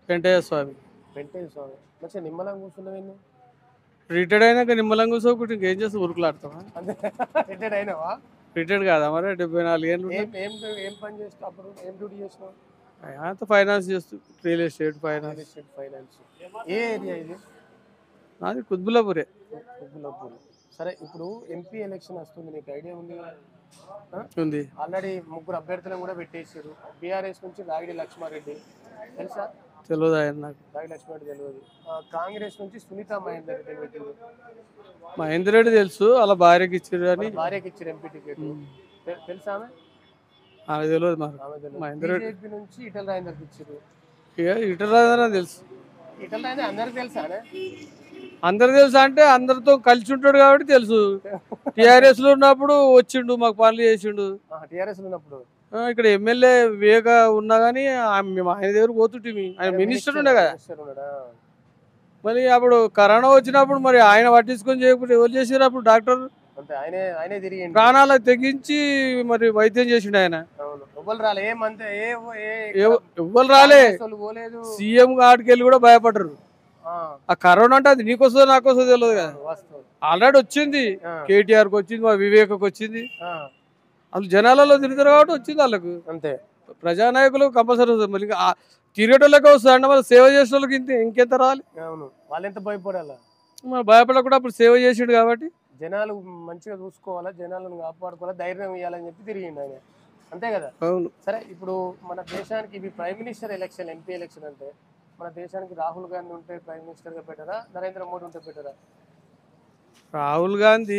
వెంకటేశ్వర స్వామి. వెంకటేశ్వర స్వామి మంచిగా నిమ్మలంగా కూర్చున్నవి. రిటైర్డ్ అయినాక నిమ్మలంగా కూర్చోకుంటే ఇంకేం చేస్తే ఉరుకులాడతామా? అంతే. రిటైర్డ్ అయినావా? రిటైర్డ్ కాదా మరి 74 ఏళ్ళు ఏం ఏం ఏం పని చేస్తావు అప్పుడు? ఏం డ్యూటీ చేసినావు? అంత ఫైనాన్స్ చేస్తూ real estate real finance. Estate finance. ఏ ఏరియా ఇది? నాది కుత్బుల్లాపూరే. కుబ్బులపూర్. సరే ఇప్పుడు ఎంపీ ఎలక్షన్ వస్తుంది, నీకు ఐడియా ఉంది కదా? ఉంది. ఆల్రెడీ 3 అభ్యర్థులను కూడా పెట్టేసారు. బీఆర్ఎస్ నుంచి రాగిడి లక్ష్మారెడ్డి తెలుసా? తెలియదు ఆయన నాకు. రాగిడి లక్ష్మారెడ్డి తెలియదు. కాంగ్రెస్ నుంచి సునీత మహేందర్ రెడ్డి పెట్టింది. మహేందర్ రెడ్డి తెలుసు, అలా భార్యకి ఇచ్చారు అని. భార్యకి ఇచ్చారు ఎంపీ టికెట్. తెలుసా ఆమె? ఆమె తెలియదు మరి. ఆమె తెలియదు. మహేందర్ రెడ్డి బీజేపీ నుంచి ఈటెల రాజేందర్కి ఇచ్చారు. ఇటల్ రాదని తెలుసు. ఈటెల రాజేందర్ అందరికి తెలుసానే? అందరు తెలుసు అంటే అందరితో కలిసి ఉంటాడు కాబట్టి తెలుసు. టీఆర్ఎస్ లో ఉన్నప్పుడు వచ్చిండు, మాకు పనులు చేసిండు. టీఆర్ఎస్ ఉన్నప్పుడు ఇక్కడ ఎమ్మెల్యే వివేక ఉన్నా కానీ మేము ఆయన దగ్గర పోతుంటిమి. ఆయన మినిస్టర్ ఉండే కదా. మరి అప్పుడు కరోనా వచ్చినప్పుడు మరి ఆయన పట్టించుకొని చేయకపోతే ఎవరు చేసారు అప్పుడు? డాక్టర్ ప్రాణాలకు తెగించి మరి వైద్యం చేసిండు ఆయన. ఎవ్వరు రాలే. సీఎం ఆడికి వెళ్ళి కూడా భయపడరు. ఆ కరోనా అంటే అది నీకొస్తుందో నాకొస్తుందో తెలియదు కదా. ఆల్రెడీ వచ్చింది, కేటీఆర్కి వచ్చింది, మా వివేకకు వచ్చింది. వాళ్ళు జనాలలో తిరుగుతారు కాబట్టి వచ్చింది వాళ్ళకు. అంతే. ప్రజానాయకులు కంపల్సరీ వస్తుంది. మళ్ళీ తిరిగేటోళ్ళకే వస్తుంది అంటే మళ్ళీ సేవ చేసే వాళ్ళకి ఇంకెంత రావాలి? వాళ్ళు ఎంత భయపడాలా? భయపడకుండా అప్పుడు సేవ చేసిండు కాబట్టి. జనాలు మంచిగా చూసుకోవాలా, జనాలను కాపాడుకోవాలా, ధైర్యం ఇవ్వాలని చెప్పి తిరిగిండు ఆయన. అంతే కదా? అవును. సరే ఇప్పుడు మన దేశానికి ఇవి prime minister election, MP election అంటే మన దేశానికి రాహుల్ గాంధీ ఉంటే ప్రైమ్ మినిస్టర్ గా పెట్టారా, నరేంద్ర మోడీ ఉంటే పెట్టారా? రాహుల్ గాంధీ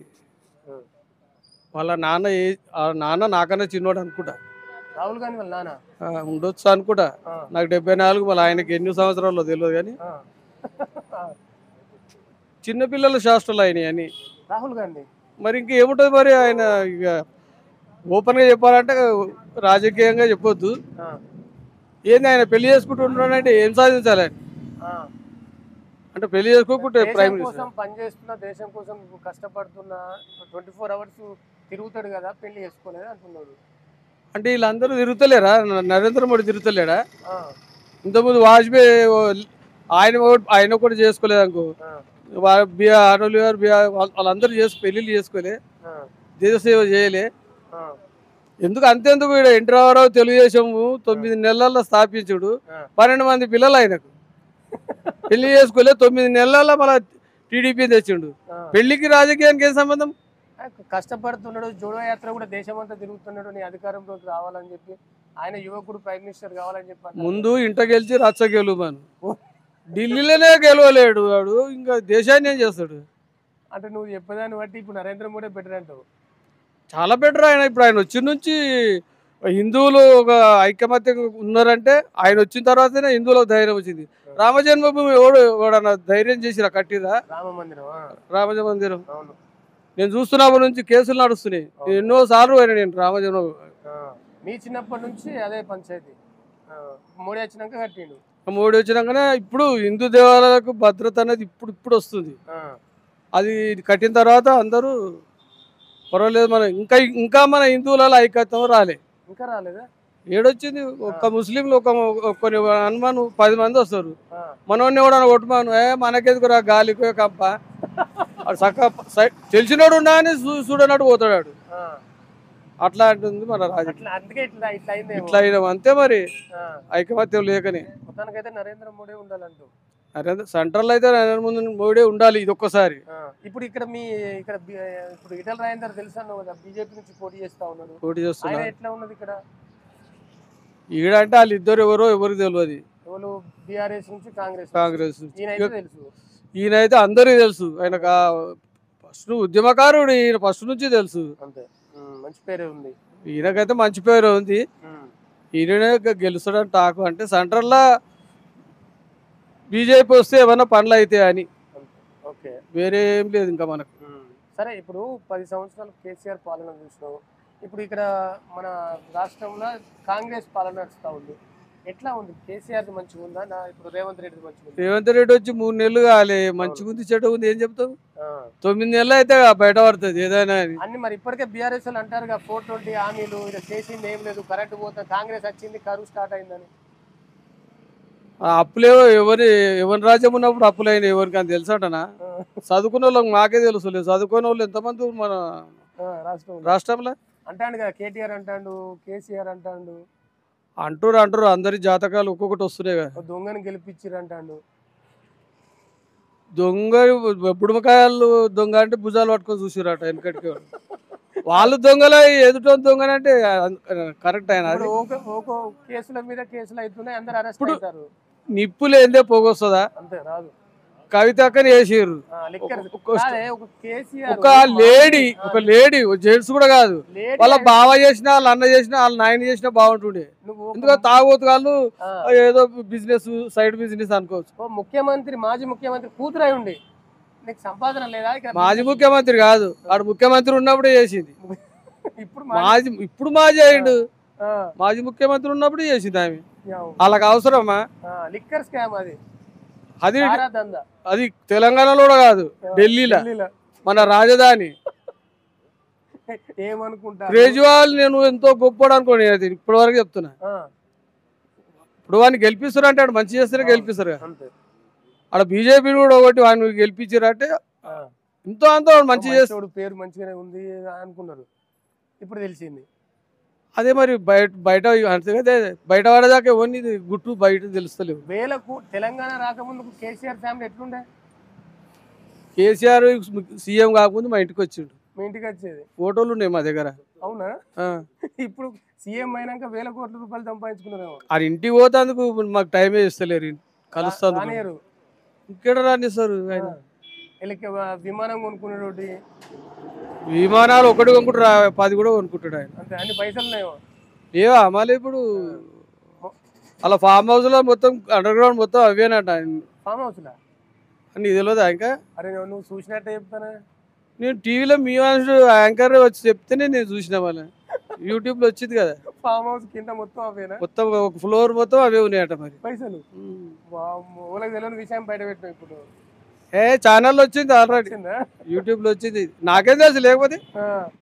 వాళ్ళ నాన్న నాకన్నా చిన్నోడు అనుకుంటా. రాహుల్ గాంధీ వాళ్ళ నాన్న ఉండొచ్చు అనుకుంటా. నాకు 74, మళ్ళీ ఆయనకి ఎన్ని సంవత్సరాల్లో తెలియదు కానీ చిన్నపిల్లల శాస్త్రాలు ఆయన అని. రాహుల్ గాంధీ మరి ఇంకేముంటుంది మరి? ఆయన ఇక ఓపెన్గా చెప్పాలంటే రాజకీయంగా చెప్పొద్దు. ఏంది ఆయన పెళ్లి చేసుకుంటున్నాడంటే ఏం సాధించాలి ఆయన? అంటే పెళ్లి చేసుకోకుంటే ప్రైమ్ మినిస్టర్ పనిచేస్తున్న దేశం కోసం కష్టపడుతున్న 24 అవర్స్ తిరుగుతాడు కదా, పెళ్లి చేసుకోలేదు అంటున్నాడు. అంటే వీళ్ళందరూ తిరుగుతలేరా? నరేంద్ర మోడీ తిరుగుతలేడా? ఇంతకుముందు వాజ్పేయి ఆయన కూడా చేసుకోలేదు అనుకో. అటోలు గారు వాళ్ళందరూ పెళ్లిళ్ళు చేసుకోలే, దేశ సేవ చేయలే. ఎందుకు అంతెందుకు? ఇక్కడ ఎన్టీ రామారావు తెలుగుదేశము 9 నెలల్లో స్థాపించుడు, 12 మంది పిల్లలు ఆయనకు. పెళ్లి చేసుకోలే, 9 నెలల్లో మళ్ళీ టీడీపీ తెచ్చిండు. పెళ్లికి రాజకీయానికి ఏం సంబంధం? కష్టపడుతున్నాడు, జోడో యాత్ర కూడా దేశమంతా తిరుగుతున్నాడు, నీ అధికారంలోకి రావాలని చెప్పి. ఆయన యువకుడు ప్రైమ్ మినిస్టర్ కావాలని చెప్పి ముందు ఇంట గెలిచి రచ్చ గెలువను. ఢిల్లీలోనే గెలవలేడు వాడు, ఇంకా దేశాన్ని ఏం చేస్తాడు? అంటే నువ్వు చెప్పేదాన్ని బట్టి ఇప్పుడు నరేంద్ర మోడీ బెటర్ అంటావు. చాలా బెటర్ ఆయన. ఇప్పుడు ఆయన వచ్చిన నుంచి హిందువులు ఒక ఐకమత్యంగా ఉన్నారంటే ఆయన వచ్చిన తర్వాతనే హిందువులకు ధైర్యం వచ్చింది. రామ జన్మభూమి ఎవడన్నా ధైర్యం చేసిరా? కట్టిరా రామ మందిరం? నేను చూస్తున్నప్పటి నుంచి కేసులు నడుస్తున్నాయి. ఎన్నో సార్లు అయినా నేను రామ జన్మభూమి. మీ చిన్నప్పటి నుంచి అదే పంచాయతీ. మోడీ వచ్చినాక కట్టిండు. మోడీ వచ్చినాకనే ఇప్పుడు హిందూ దేవాలయాలకు భద్రత అనేది ఇప్పుడు వస్తుంది. అది కట్టిన తర్వాత అందరూ పర్వాలేదు. మన ఇంకా మన హిందువులలో ఐకత్వం రాలే. ఇంకా రాలేదా? ఏడొచ్చింది. ఒక్క ముస్లింలు కొన్ని హనుమాను 10 మంది వస్తారు. మనోడిని కూడా కొట్టుమాను, మనకెందుకు రా గాలికో కంప చక్క తెలిసినోడు ఉన్నా అని చూడనట్టు పోతాడు. అట్లా అంటుంది మన రాజకీయం. ఇట్లా అయినా అంతే మరి, ఐకమత్యం లేకనే. నరేంద్ర మోడీ ఉండాలంటూ సెంట్రల్ అయితే నరేంద్ర మోడీ ఉండాలి ఇది ఒక్కసారి. ఇప్పుడు ఇక్కడ ఇప్పుడు ఈటెల రాజేందర్ తెలుసా కదా, బీజేపీ నుంచి పోటీ చేస్తా ఉన్నాడు. పోటీ చేస్తున్నా. ఎట్లా ఉన్నది ఇక్కడ? ఈడ అంటే వాళ్ళిద్దరు ఎవరికి తెలియదు. బీఆర్ఎస్ నుంచి కాంగ్రెస్ తెలుసు. ఈయనైతే అందరికి తెలుసు. ఆయన ఫస్ట్ ఉద్యమకారుడు, ఈయన ఫస్ట్ నుంచి తెలుసు. అంతే. మంచి పేరే ఉంది ఈయనకైతే, మంచి పేరు ఉంది. ఈయననే గెలుస్తాడని టాకు. అంటే సెంట్రల్లో బీజేపీ వస్తే ఏమన్నా పనులు అయితే అని, వేరే ఏం లేదు ఇంకా మనకు. సరే ఇప్పుడు 10 సంవత్సరాలు కేసీఆర్ పాలన చూసినావు. ఇప్పుడు ఇక్కడ మన రాష్ట్రంలో కాంగ్రెస్ పాలన నడుస్తూ ఉంది. ఎట్లా ఉంది? కేసీఆర్ మంచిగా ఉందా? ఇప్పుడు రేవంత్ రెడ్డి మంచిగా ఉంది? రేవంత్ రెడ్డి వచ్చి 3 నెలలు కాలే. మంచిగా ఉంది చెడ్డ ఉంది ఏం చెప్తావు? 9 నెలలు అయితే బయట పడుతుంది ఏదైనా అన్ని. మరి ఇప్పటికే బీఆర్ఎస్ వాళ్ళు అంటారు 420 హామీలు, ఇలా చేసింది ఏం లేదు, కరెంట్ పోతుంది, కాంగ్రెస్ వచ్చింది కరువు స్టార్ట్ అయిందని. ఆ అప్పులు ఎవరి రాజ్యం ఉన్నప్పుడు అప్పులు అయినా ఎవరికి అని తెలుసటనా? చదువుకున్న వాళ్ళకి మాకే తెలుసులేదు. చదువుకున్న వాళ్ళు ఎంతమంది మన రాష్ట్రం రాష్ట్రంలో అంటాడు కదా, కేటీఆర్ అంటాడు, కేసీఆర్ అంటాడు, అంటారు అందరి జాతకాలు ఒక్కొక్కటి వస్తున్నాయి కదా. ఓ దొంగని గెలిపించారు అంటాడు. దొంగ బుడమకాయలు దొంగ అంటే భుజాలు పట్టుకొని చూసిరట వెనకటికి. వాళ్ళు దొంగల ఎదుట దొంగనంటే కరెక్ట్ అయినా అది. ఇప్పుడు ఒక కేసుల మీద కేసులు అవుతున్నాయి, అందరు అరెస్ట్ అవుతారు. నిప్పులు ఏందే పోగొస్తుందా? అంతే రాదు. కవితక్కని వేసిర్రు. కేసీఆర్ ఒక లేడీ జెంట్స్ కూడా కాదు, వాళ్ళ బావ చేసినా వాళ్ళ అన్న చేసినా వాళ్ళ నాయన చేసినా బాగుంటుండే. ఎందుకంటే తాగుబోతు వాళ్ళు ఏదో బిజినెస్ సైడ్ బిజినెస్ అనుకోవచ్చు. మాజీ ముఖ్యమంత్రి కూతురై ఉండి నీకు సంపాదన లేదా? మాజీ ముఖ్యమంత్రి కాదు, ఆడు ముఖ్యమంత్రి ఉన్నప్పుడే చేసింది. ఇప్పుడు మాజీ అయ్యిండు, మాజీ ముఖ్యమంత్రి ఉన్నప్పుడు చేసింది ఆమె. వాళ్ళకి అవసరమా? లిక్కర్ స్కామ్ అది అది అది తెలంగాణలో కూడా కాదు, ఢిల్లీలో మన రాజధాని. ఏమనుకుంటా కేజ్రీవాల్ నేను ఎంతో గొప్పడు అనుకోండి, ఇప్పటి వరకు చెప్తున్నా. ఇప్పుడు వాడిని గెలిపిస్తారు అంటే ఆడు మంచి చేస్తేనే గెలిపిస్తారు. ఆడ బీజేపీ కూడా ఒకటి వాడిని గెలిపించారు అంటే ఎంతో అంత మంచి చేస్తాడు, పేరు మంచిగానే ఉంది అనుకున్నారు. ఇప్పుడు తెలిసింది అదే. మరి బయట బయట పడేదాకా ఎవరిని గుట్టు బయట తెలుస్తలేవు. తెలంగాణ రాకముందు కేసీఆర్ ఫ్యామిలీ ఎట్లుండే? కేసీఆర్ సీఎం కాకముందు మా ఇంటికి వచ్చిండు. మీ ఇంటికి వచ్చేది ఫోటోలు ఉన్నాయి మా దగ్గర. అవునా? ఇప్పుడు సీఎం అయినాక వేల కోట్ల రూపాయలు సంపాదించుకున్నారు. అది ఇంటికి పోతాందుకు మాకు టైమే ఇస్తలేరు, కలుస్తాను. ఇక్కడ రానిస్తారు. విమానం కొనుక్కున్నాడు, విమానాలు ఒకటి కొనుక్కుంటారు, 10 కూడా కొనుక్కుంటాడు ఆయన. అంతే, అన్ని పైసలు ఏవా మళ్ళీ ఇప్పుడు అలా ఫామ్ హౌస్ లో మొత్తం అండర్ గ్రౌండ్ మొత్తం అవేనట. ఫామ్ హౌస్ నీకు తెలియదా ఇంకా? అరే నువ్వు చూసినట్టే చెప్తానా? నేను టీవీలో మీ యాంకర్ వచ్చి చెప్తేనే నేను చూసిన. వాళ్ళ యూట్యూబ్ లో వచ్చింది కదా. ఫామ్ హౌస్ కింద మొత్తం అవేనా? మొత్తం ఒక ఫ్లోర్ మొత్తం అవే ఉన్నాయట. మరి పైసలు వాళ్ళకి తెలియని విషయం బయట పెట్టినా. ఇప్పుడు ఛానల్ వచ్చింది ఆల్రెడీ, యూట్యూబ్ లో వచ్చింది. నాకేం తెలుసు లేకపోతే.